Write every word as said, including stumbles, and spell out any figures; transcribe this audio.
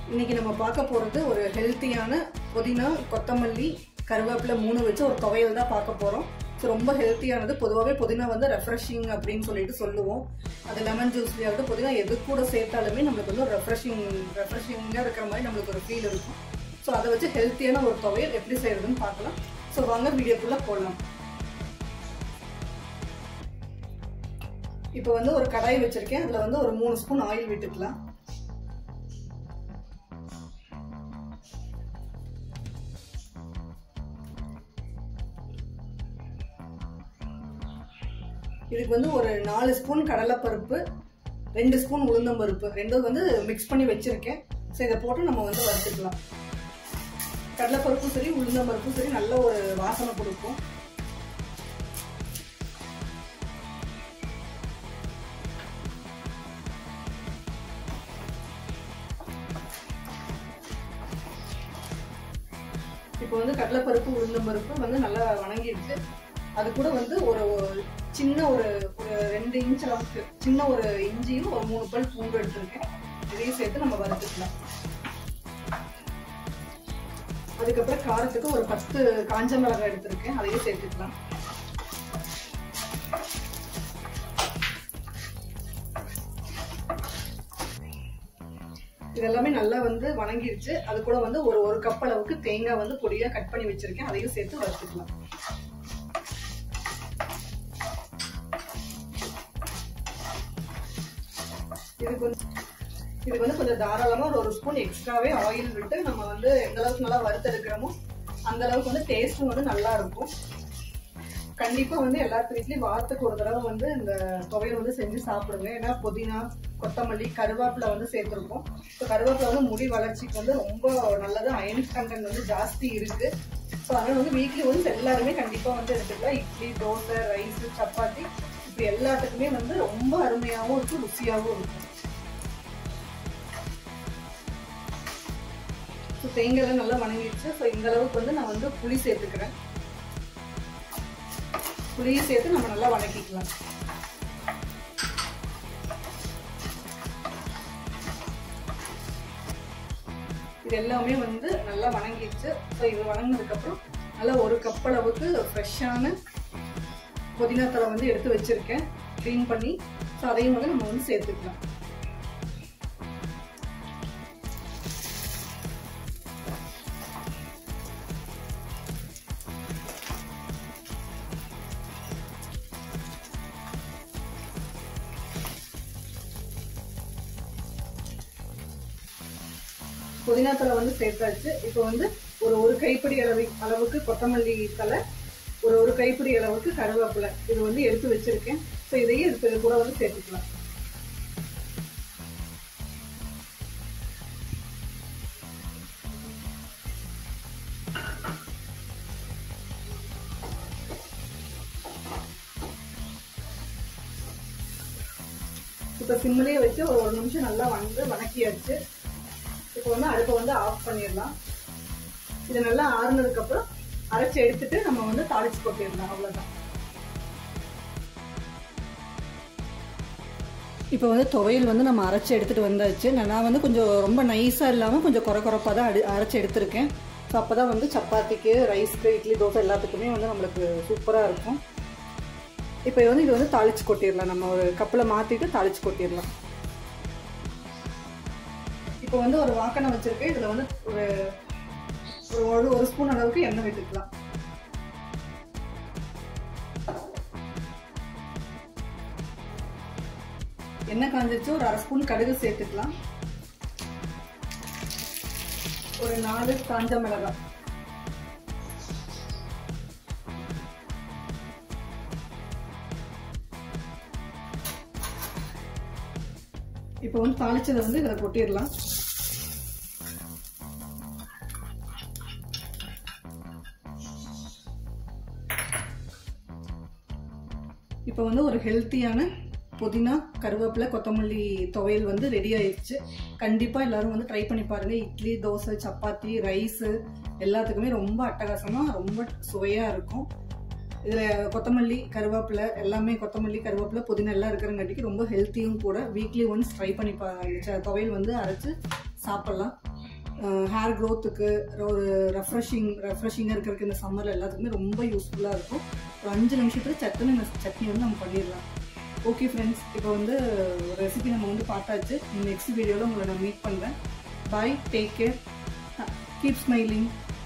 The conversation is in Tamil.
இன்னைக்கு நம்ம பார்க்க போகிறது ஒரு ஹெல்த்தியான புதினா கொத்தமல்லி கருவேப்பிலை மூணு வச்சு ஒரு துவையல் தான் பார்க்க போகிறோம். ஸோ ரொம்ப ஹெல்த்தியானது. பொதுவாகவே புதினா வந்து ரெஃப்ரெஷிங் அப்படின்னு சொல்லிட்டு சொல்லுவோம். அது லெமன் ஜூஸ்லேயாகட்டும் புதினா எது கூட சேர்த்தாலுமே நம்மளுக்கு வந்து ஒரு ரெஃப்ரெஷிங் ரெஃப்ரெஷிங்காக இருக்கிற மாதிரி நம்மளுக்கு ஒரு ஃபீல் இருக்கும். ஸோ அதை வச்சு ஹெல்த்தியான ஒரு துவையல் எப்படி செய்யறதுன்னு பார்க்கலாம். ஸோ வாங்க வீடியோக்குள்ளே போடலாம். இப்போ வந்து ஒரு கடாய் வச்சிருக்கேன். அதில் வந்து ஒரு மூணு ஸ்பூன் ஆயில் விட்டுக்கலாம். இதுக்கு வந்து ஒரு நாலு ஸ்பூன் கடலைப்பருப்பு, ரெண்டு ஸ்பூன் உளுந்தம்பருப்பு ரெண்டும் வந்து மிக்ஸ் பண்ணி வச்சிருக்கேன். ஸோ இதை போட்டு நம்ம வந்து வறுத்துக்கலாம். கடலைப்பருப்பும் சரி உளுந்தம்பருப்பும் சரி நல்ல ஒரு வாசனை கொடுக்கும். இப்போ வந்து கடலைப்பருப்பு உளுந்தம்பருப்பு வந்து நல்லா வணங்கிடுச்சு. அது கூட வந்து ஒரு சின்ன ஒரு ஒரு ரெண்டு இன்ச் அளவுக்கு சின்ன ஒரு இஞ்சியும் ஒரு மூணு பல் பூண்டு எடுத்துருக்கேன். இதையும் சேர்த்து நம்ம வறுத்துக்கலாம். அதுக்கப்புறம் காரத்துக்கு ஒரு பத்து காஞ்ச மிளகாய் எடுத்திருக்கேன். அதையும் சேர்த்துக்கலாம். இதெல்லாமே நல்லா வந்து வணங்கிடுச்சு. அது கூட வந்து ஒரு ஒரு கப் அளவுக்கு தேங்காய் வந்து பொடியா கட் பண்ணி வச்சிருக்கேன். அதையும் சேர்த்து வறுத்துக்கலாம். இதுக்கு வந்து இதுக்கு வந்து கொஞ்சம் தாராளமா ஒரு ஒரு ஸ்பூன் எக்ஸ்ட்ராவே ஆயில் விட்டு நம்ம வந்து எந்த அளவுக்கு நல்லா வறுத்தெடுக்கிறோமோ அந்த அளவுக்கு வந்து டேஸ்ட்டும் வந்து நல்லா இருக்கும். கண்டிப்பா வந்து எல்லாத்து வீட்லயும் வாரத்துக்கு ஒரு தடவை வந்து இந்த துவையல் வந்து செஞ்சு சாப்பிடுங்க. ஏன்னா புதினா கொத்தமல்லி கருவேப்பிலை வந்து சேர்த்துருக்கோம். ஸோ கருவேப்பிலை வந்து முடி வளர்ச்சிக்கு வந்து ரொம்ப நல்லது. அயன் கண்டென்ட் வந்து ஜாஸ்தி இருக்கு. ஸோ அதனால வந்து வீக்லி வந்து எல்லாருமே கண்டிப்பா வந்து எடுத்துக்கலாம். இட்லி தோசை ரைஸ் சப்பாத்தி இப்படி எல்லாத்துக்குமே வந்து ரொம்ப அருமையாகவும் இருக்கும், ருசியாகவும் இருக்கும். ஸோ தேங்காய் நல்லா வணங்கிடுச்சு. ஸோ இந்த அளவுக்கு வந்து நான் வந்து புளி சேர்த்துக்கிறேன். புளியை சேர்த்து நம்ம நல்லா வணக்கிக்கலாம். இது எல்லாமே வந்து நல்லா வணங்கிடுச்சு. ஸோ இது வணங்கினதுக்கு அப்புறம் நல்லா ஒரு கப் அளவுக்கு ஃப்ரெஷ்ஷான புதினா தழை வந்து எடுத்து வச்சிருக்கேன் க்ளீன் பண்ணி. ஸோ அதையும் வந்து நம்ம வந்து சேர்த்துக்கலாம். புதினா தழை வந்து சேர்த்தாச்சு. இப்போ வந்து ஒரு ஒரு கைப்பிடி அளவு அளவுக்கு கொத்தமல்லி தழை, ஒரு ஒரு கைப்பிடி அளவுக்கு கருவேப்பிலை இது வந்து எடுத்து வச்சிருக்கேன். ஸோ இதையும் எடுத்து கூட வந்து சேர்த்துக்கலாம். இப்போ சிம்மிலேயே வச்சு ஒரு ஒரு நிமிஷம் நல்லா வந்து வணக்கியாச்சு. இப்போ வந்து அடுப்பை வந்து ஆஃப் பண்ணிடலாம். இது நல்லா ஆறுனதுக்கு அப்புறம் அரைச்சி எடுத்துட்டு நம்ம வந்து தாளிச்சு கொட்டிடலாம். அவ்வளவுதான். இப்போ வந்து துவையல் வந்து நம்ம அரைச்சி எடுத்துட்டு வந்தாச்சு. நான் வந்து கொஞ்சம் ரொம்ப நைஸா இல்லாம கொஞ்சம் குறை குறைப்பா தான் அடி அரைச்சி எடுத்திருக்கேன். ஸோ அப்பதான் வந்து சப்பாத்திக்கு ரைஸ்க்கு இட்லி தோசை எல்லாத்துக்குமே வந்து நம்மளுக்கு சூப்பரா இருக்கும். இப்போ வந்து இது வந்து தாளிச்சு கொட்டிடலாம். நம்ம ஒரு கப்பில் மாத்திட்டு தாளிச்சு கொட்டிடலாம். இப்போ வந்து ஒரு வாக்கனை வச்சிருக்கேன். இதுல வந்து ஒரு ஒரு ஒரு ஸ்பூன் அளவுக்கு எண்ணெய் விட்டுக்கலாம். எண்ணெய் காஞ்சிச்சு. ஒரு அரை ஸ்பூன் கடுகு சேர்த்துக்கலாம். ஒரு நாலு காஞ்ச மிளகாய், இப்போ வந்து தாளிச்சதை வந்து இதில் கொட்டிடலாம். இப்போ வந்து ஒரு ஹெல்த்தியான புதினா கருவேப்பிலை கொத்தமல்லி துவையல் வந்து ரெடி ஆயிடுச்சு. கண்டிப்பா எல்லாரும் வந்து ட்ரை பண்ணி பாருங்க. இட்லி தோசை சப்பாத்தி ரைஸ் எல்லாத்துக்குமே ரொம்ப அட்டகாசமா ரொம்ப சுவையா இருக்கும். இதுல கொத்தமல்லி கருவேப்பிலை எல்லாமே கொத்தமல்லி கருவேப்பிலை புதினா எல்லாம் இருக்கிறங்காட்டிக்கு ரொம்ப ஹெல்த்தியும் கூட. வீக்லி ஒன்ஸ் ட்ரை பண்ணி துவையல் வந்து அரைச்சு சாப்பிடலாம். ஹேர் க்ரோத்துக்கு ஒரு ரெஃப்ரெஷிங் ரெஃப்ரெஷிங்காக இருக்கிறதுக்கு இந்த சம்மரில் எல்லாத்துக்குமே ரொம்ப யூஸ்ஃபுல்லாக இருக்கும். ஒரு அஞ்சு நிமிஷத்தில் சட்டுன்னு இந்த சட்னி வந்து நம்ம பண்ணிடலாம். ஓகே ஃப்ரெண்ட்ஸ், இப்போ வந்து ரெசிபி நம்ம வந்து பார்த்தாச்சு. நெக்ஸ்ட் வீடியோவில் உங்களை நான் மீட் பண்ணுறேன். Bye, take care, keep smiling.